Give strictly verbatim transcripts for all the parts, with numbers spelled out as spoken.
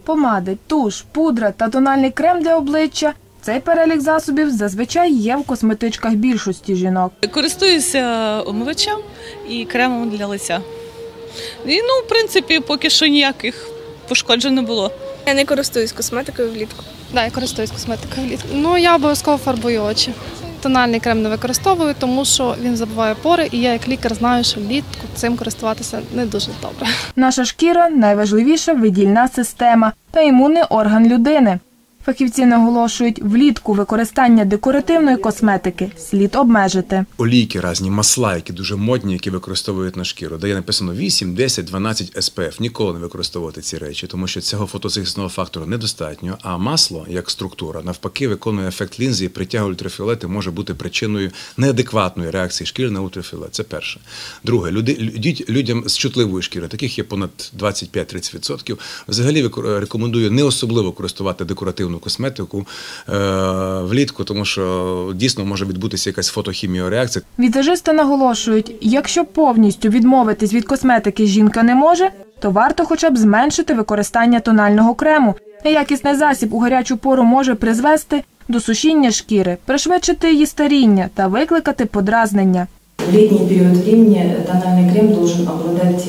помади, туш, пудра та тональний крем для обличчя – цей перелік засобів зазвичай є в косметичках більшості жінок. Користуюся омивачем і кремом для лиця. І, ну, в принципі, поки що ніяких пошкоджень не було. Я не користуюсь косметикою влітку. Так, я користуюсь косметикою влітку. Ну, я обов'язково фарбую очі. Тональний крем не використовую, тому що він забиває пори, і я як лікар знаю, що влітку цим користуватися не дуже добре. Наша шкіра – найважливіша видільна система та імунний орган людини. Фахівці наголошують, влітку використання декоративної косметики слід обмежити. Олійки, різні масла, які дуже модні, які використовують на шкіру, де є написано вісім, десять, дванадцять ес пе еф. Ніколи не використовувати ці речі, тому що цього фотозахисного фактору недостатньо, а масло, як структура, навпаки, виконує ефект лінзи і притягує ультрафіолет і може бути причиною неадекватної реакції шкіри на ультрафіолет. Це перше. Друге, люди, людям з чутливої шкіри, таких є понад двадцять п'ять - тридцять відсотків, взагалі рекомендую не особливо користувати декоративну косметику е, влітку, тому що дійсно може відбутися якась фотохіміореакція. Візажисти наголошують, якщо повністю відмовитись від косметики жінка не може, то варто хоча б зменшити використання тонального крему. Неякісний засіб у гарячу пору може призвести до сушіння шкіри, пришвидшити її старіння та викликати подразнення. В летний период времени тональный крем должен обладать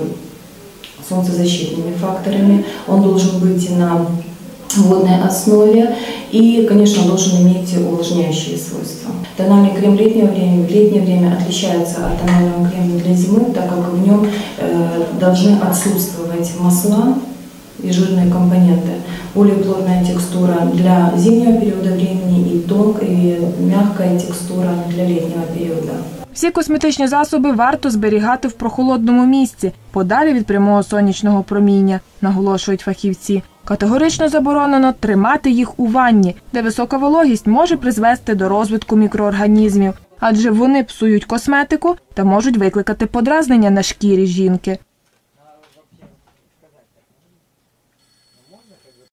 солнцезащитными факторами, он должен быть на водной основе и, конечно, должен иметь увлажняющие свойства. Тональный крем летнего времени, в летнее время отличается от тонального крема для зимы, так как в нем э, должны отсутствовать масла и жирные компоненты. Более плотная текстура для зимнего периода времени и тонкая и мягкая текстура для летнего периода. Всі косметичні засоби варто зберігати в прохолодному місці, подалі від прямого сонячного проміння, наголошують фахівці. Категорично заборонено тримати їх у ванні, де висока вологість може призвести до розвитку мікроорганізмів, адже вони псують косметику та можуть викликати подразнення на шкірі жінки.